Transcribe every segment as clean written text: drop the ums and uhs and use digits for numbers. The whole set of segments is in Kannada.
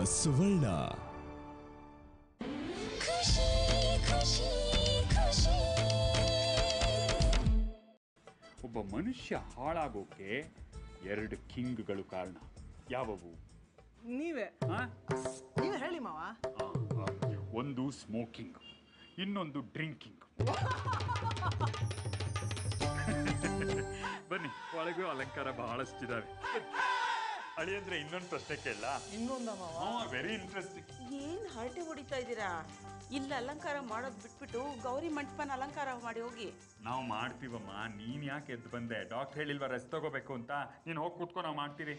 ಸುವರ್ಣ. ಒಬ್ಬ ಮನುಷ್ಯ ಹಾಳಾಗೋಕೆ 2 ಕಿಂಗ್ಗಳು ಕಾರಣ. ಯಾವುವು? ನೀವೇ ಹೇಳಿ ಮಾವ. ಒಂದು ಸ್ಮೋಕಿಂಗ್, ಇನ್ನೊಂದು ಡ್ರಿಂಕಿಂಗ್. ಬನ್ನಿ, ಒಳಗೂ ಅಲಂಕಾರ ಬಹಳಷ್ಟಿದಾವೆ. ಅಳಿಯಂದ್ರೆ ಇನ್ನೊಂದು ಪ್ರಶ್ನೆ ಕೇಳ. ಇನ್ನೊಂದ ಮಾವ? Very interesting. ಏನ್ ಹರಟೆ ಹೊಡಿತಾ ಇದ್ದೀರಾ? ಇಲ್ಲ ಅಲಂಕಾರ ಮಾಡೋದು ಬಿಟ್ಬಿಟ್ಟು ಗೌರಿ ಮಂಟಪನ ಅಲಂಕಾರ ಮಾಡಿ ಹೋಗಿ. ನಾವು ಮಾಡ್ತೀವಮ್ಮ, ನೀನ್ ಯಾಕೆ ಎದ್ದು ಬಂದೆ? ಡಾಕ್ಟರ್ ಹೇಳಿಲ್ವಾ ರೆಸ್ಟ್ ತಗೋಬೇಕು ಅಂತ? ನೀನು ಹೋಗಿ ಕೂತ್ಕೊ, ನಾವು ಮಾಡ್ತೀರಿ.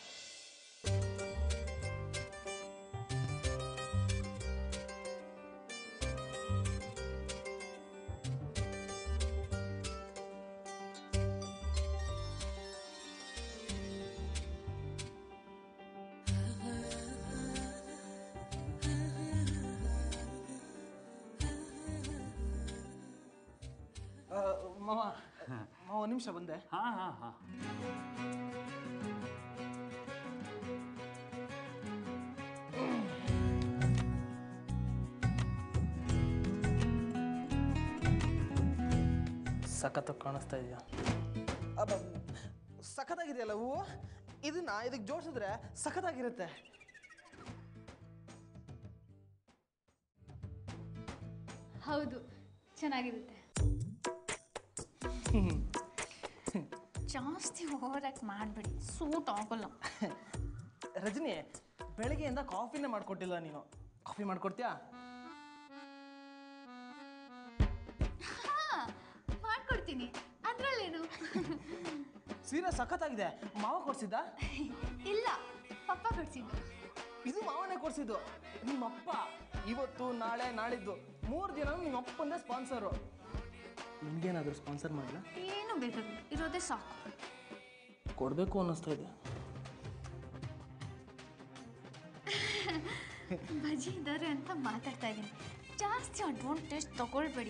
ಮಾವ ಒಂದು ನಿಮಿಷ ಬಂದೆ. ಹಾ ಹಾ ಹಾ. ಸಖತ್ತಾಗಿ ಕಾಣಿಸ್ತಾ ಇದೆಯಾ? ಸಖತ್ತಾಗಿದೆಯಲ್ಲ ಹೂವು. ಇದಕ್ಕೆ ಜೋಡಿಸಿದ್ರೆ ಸಖತ್ತಾಗಿರುತ್ತೆ. ಹೌದು, ಚೆನ್ನಾಗಿರುತ್ತೆ. ಜಾಸ್ತಿ ಓವರ್ ಆಕ್ಟ್ ಮಾಡಬೇಡಿ, ಸೂಟ್ ಆಗೋಲ್ಲ. ರಜನಿ, ಬೆಳಗ್ಗೆಯಿಂದ ಕಾಫಿನೇ ಮಾಡ್ಕೊಟ್ಟಿಲ್ಲ ನೀನು. ಕಾಫಿ ಮಾಡ್ಕೊಡ್ತೀಯಾ? ಮಾಡ್ಕೊಡ್ತೀನಿ, ಅದ್ರಲ್ಲೇನು. ಸೀರೆ ಸಖತ್ತಾಗಿದೆ. ಮಾವ ಕೊಡ್ಸಿದ್ದ? ಇಲ್ಲ, ಪಪ್ಪ ಕೊಡ್ಸಿದ್ದು. ಇದು ಮಾವನೇ ಕೊಡ್ಸಿದ್ದು. ನಿಮ್ಮಪ್ಪ ಇವತ್ತು ನಾಳೆ ನಾಳಿದ್ದು 3 ದಿನ ನಿಮ್ಮಪ್ಪಂದೇ ಸ್ಪಾನ್ಸರು. ನಿಮ್ಗೇನಾದರೂ ಸ್ಪಾನ್ಸರ್ ಮಾಡಲ್ಲ? ಏನು ಬೇಕಾಗಿಲ್ಲ, ಇರೋದೇ ಸಾಕು. ಕೊಡಬೇಕು ಅನ್ನಿಸ್ತಾ ಇದೆ. ಬಜ್ಜಿ ಇದ್ದಾರೆ ಅಂತ ಮಾತಾಡ್ತಾ ಇದ್ದೀನಿ. ಜಾಸ್ತಿ ಅಡ್ವಾಂಟೇಜ್ ತಗೊಳ್ಬೇಡಿ.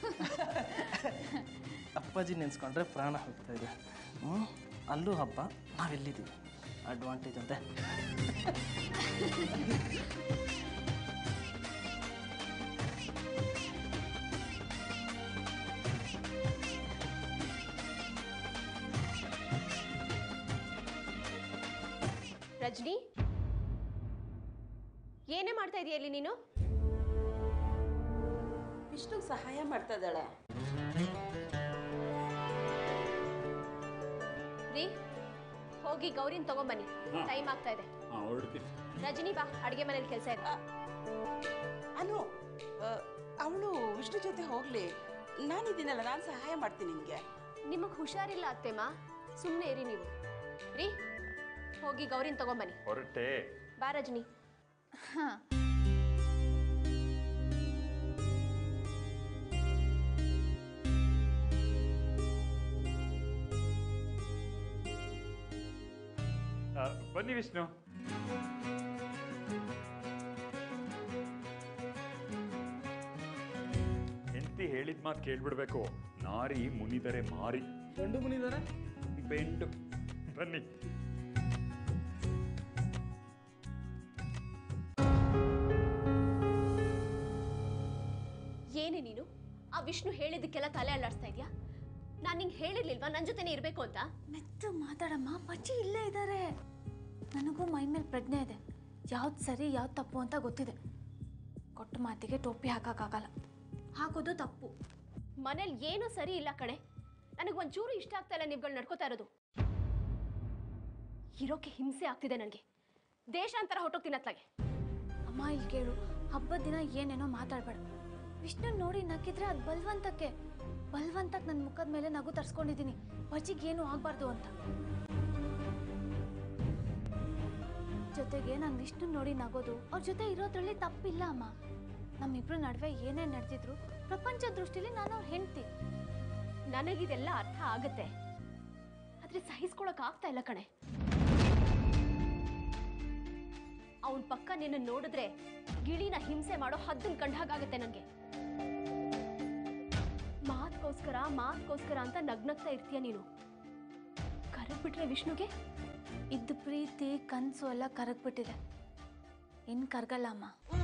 ಅಪ್ಪಾಜಿ ನೆನೆಸ್ಕೊಂಡ್ರೆ ಪ್ರಾಣ ಹೋಗ್ತಾ ಇದೆ. ಅಲ್ಲೂ ಹಬ್ಬ, ನಾವೆಲ್ಲಿದ್ದೀವಿ? ಅಡ್ವಾಂಟೇಜ್ ಅಂತೆ. ರಜನಿ, ಏನೇ ಮಾಡ್ತಾ ಇದೀಯ ಇಲ್ಲಿ ನೀನು? ವಿಷ್ಣುಗೆ ಸಹಾಯ ಮಾಡ್ತಾ ಇದ್ದಾಳೆ. ರೀ, ಹೋಗಿ ಗೌರಿನ ತಗೊಂಬನ್ನಿ, ಟೈಮ್ ಆಗ್ತಾ ಇದೆ. ರಜನಿ ಬಾ, ಅಡಿಗೆ ಮನೇಲಿ ಕೆಲಸ ಇದೆ. ಅನು, ಅವಳು ವಿಷ್ಣು ಜೊತೆ ಹೋಗ್ಲಿ. ನಾನಿದ್ದೀನಲ್ಲ, ನಾನು ಸಹಾಯ ಮಾಡ್ತೀನಿ ನಿಮಗೆ. ನಿಮಗೆ ಹುಷಾರಿಲ್ಲ ಅತ್ತೆಮ್ಮ, ಸುಮ್ಮನೆ ಇರಿ ನೀವು. ರೀ, ಹೋಗಿ ಗೌರಿನ ತಗೊಂಬನ್ನಿ. ಹೊರಟೆ ಬಾ ರಜನಿ. ಹಾಂ, ಬನ್ನಿ ವಿಷ್ಣು. ಹೆಂಡತಿ ಹೇಳಿದ ಮಾತು ಕೇಳ್ಬಿಡ್ಬೇಕು. ನಾರಿ ಮುನಿದರೆ ಮಾರಿ, ಗಂಡು ಮುನಿದಾರೆ ಬೆಂಡು. ಬನ್ನಿ. ಏನೇ ನೀನು ಆ ವಿಷ್ಣು ಹೇಳಿದ್ದಕ್ಕೆಲ್ಲ ತಲೆ ಅಲ್ಲಾಡ್ಸ್ತಾ ಇದೆಯಾ? ನಾನು ನಿಂಗೆ ಹೇಳಿರ್ಲಿಲ್ವಾ ನನ್ನ ಜೊತೆನೇ ಇರಬೇಕು ಅಂತ? ಮೆತ್ತು ಮಾತಾಡಮ್ಮ, ಪಚ್ಚಿ ಇಲ್ಲೇ ಇದ್ದಾರೆ. ನನಗೂ ಮೈ ಮೇಲೆ ಪ್ರಜ್ಞೆ ಇದೆ, ಯಾವ್ದು ಸರಿ ಯಾವ್ದು ತಪ್ಪು ಅಂತ ಗೊತ್ತಿದೆ. ಕೊಟ್ಟ ಮಾತಿಗೆ ಟೋಪಿ ಹಾಕೋಕ್ಕಾಗಲ್ಲ, ಹಾಕೋದು ತಪ್ಪು. ಮನೇಲಿ ಏನೂ ಸರಿ ಇಲ್ಲ ಕಣೆ. ನನಗೊಂಚೂರು ಇಷ್ಟ ಆಗ್ತಾ ಇಲ್ಲ ನೀವುಗಳು ನಡ್ಕೋತಾ ಇರೋದು. ಇರೋಕೆ ಹಿಂಸೆ ಆಗ್ತಿದೆ ನನಗೆ. ದೇಶಾಂತರ ಹೊಟ್ಟೋಗ್ತೀನಿ ಅತ್ಲಾಗೆ. ಅಮ್ಮ ಇಲ್ಲಿ ಕೇಳು, ಹಬ್ಬದ ದಿನ ಏನೇನೋ ಮಾತಾಡಬೇಡ. ವಿಷ್ಣು ನೋಡಿ ನಕ್ಕಿದ್ರೆ ಅದು ಬಲ್ವಂತಕ್ಕೆ ನನ್ನ ಮುಖದ ಮೇಲೆ ನಗು ತರಿಸ್ಕೊಂಡಿದ್ದೀನಿ, ಬಜ್ಜಿಗೆ ಏನು ಆಗಬಾರ್ದು ಅಂತ. ಜೊತೆಗೆ ನಾನು ವಿಷ್ಣು ನೋಡಿ ನಗೋದು, ಅವ್ರ ಜೊತೆ ಇರೋದ್ರಲ್ಲಿ ತಪ್ಪಿಲ್ಲ ಅಮ್ಮ. ನಮ್ಮಿಬ್ರು ನಡುವೆ ಏನೇ ನಡೆದಿದ್ರು ಪ್ರಪಂಚ ದೃಷ್ಟಿಲಿ ನಾನು ಅವ್ರ ಹೆಂಡ್ತಿ. ನನಗಿದೆಲ್ಲ ಅರ್ಥ ಆಗುತ್ತೆ, ಆದ್ರೆ ಸಹಿಸ್ಕೊಳಕ್ ಆಗ್ತಾ ಇಲ್ಲ ಕಣೆ. ಅವನ್ ಪಕ್ಕ ನಿನ್ನ ನೋಡಿದ್ರೆ ಗಿಳಿನ ಹಿಂಸೆ ಮಾಡೋ ಹದ್ದನ್ ಕಂಡ ಹಾಗಾಗತ್ತೆ ನನಗೆ. ಮಾತ್ಕೋಸ್ಕರ ಅಂತ ನಗ್ನಗ್ತಾ ಇರ್ತೀಯ ನೀನು. ಕರಗ್ಬಿಟ್ರೆ ವಿಷ್ಣುಗೆ ಇದ್ದ ಪ್ರೀತಿ ಕನಸು ಎಲ್ಲ ಕರಗ್ಬಿಟ್ಟಿದೆ. ಇನ್ನು ಕರ್ಗಲ್ಲ ಅಮ್ಮ.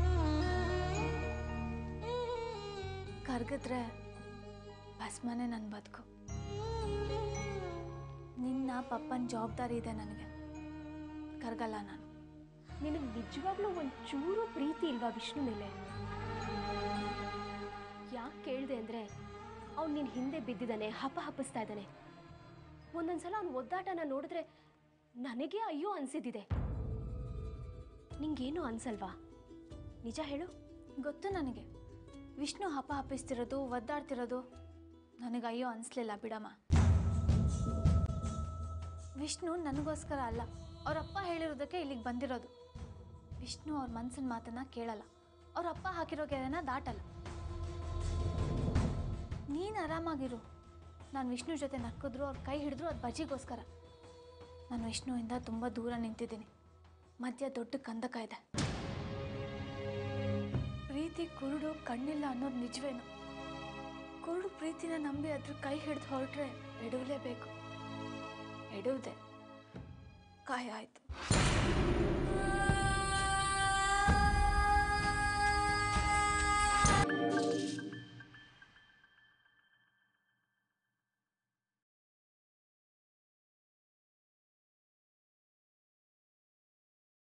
ಕರ್ಗಿದ್ರೆ ಭಸ್ಮನೇ ನನ್ನ ಬದುಕು. ನಿನ್ನ ಪಪ್ಪನ ಜವಾಬ್ದಾರಿ ಇದೆ ನನಗೆ. ಕರ್ಗಲ್ಲ ನಾನು. ನಿನಗೆ ನಿಜವಾಗ್ಲೂ ಒಂಚೂರು ಪ್ರೀತಿ ಇಲ್ವಾ ವಿಷ್ಣು ಮೇಲೆ? ಯಾಕೆ ಕೇಳಿದೆ ಅಂದರೆ ಅವ್ನು ನಿನ್ನ ಹಿಂದೆ ಬಿದ್ದಿದ್ದಾನೆ, ಹಪ್ಪಿಸ್ತಾ ಇದ್ದಾನೆ. ಒಂದೊಂದ್ಸಲ ಅವ್ನು ಒದ್ದಾಟನ ನೋಡಿದ್ರೆ ನನಗೆ ಅಯ್ಯೋ ಅನಿಸಿದ್ದಿದೆ. ನಿಂಗೇನು ಅನ್ಸಲ್ವಾ? ನಿಜ ಹೇಳು. ಗೊತ್ತು ನನಗೆ. ವಿಷ್ಣು ಹಪ್ಪಿಸ್ತಿರೋದು, ಒದ್ದಾಡ್ತಿರೋದು ನನಗೆ ಅಯ್ಯೋ ಅನಿಸ್ಲಿಲ್ಲ ಬಿಡಮ್ಮ. ವಿಷ್ಣು ನನಗೋಸ್ಕರ ಅಲ್ಲ, ಅವರಪ್ಪ ಹೇಳಿರೋದಕ್ಕೆ ಇಲ್ಲಿಗೆ ಬಂದಿರೋದು. ವಿಷ್ಣು ಅವ್ರ ಮನಸ್ಸಿನ ಮಾತನ್ನ ಕೇಳಲ್ಲ, ಅವರಪ್ಪ ಹಾಕಿರೋ ಗೆರೆನ ದಾಟಲ್ಲ. ನೀನು ಆರಾಮಾಗಿರು. ನಾನು ವಿಷ್ಣು ಜೊತೆ ನಕ್ಕಿದ್ರು, ಅವ್ರ ಕೈ ಹಿಡಿದ್ರು ಅದು ಬಜ್ಜಿಗೋಸ್ಕರ. ನಾನು ವಿಷ್ಣುವಿಂದ ತುಂಬ ದೂರ ನಿಂತಿದ್ದೀನಿ. ಮಧ್ಯ ದೊಡ್ಡ ಕಂದಕ ಇದೆ. ಪ್ರೀತಿ ಕುರುಡು, ಕಣ್ಣಿಲ್ಲ ಅನ್ನೋದು ನಿಜವೇನು? ಕುರುಡು ಪ್ರೀತಿನ ನಂಬಿ ಅದ್ರ ಕೈ ಹಿಡಿದು ಹೊರಟ್ರೆ ಎಡವಲೇಬೇಕು. ಎಡವುದೆ ಕಾಯ ಆಯಿತು.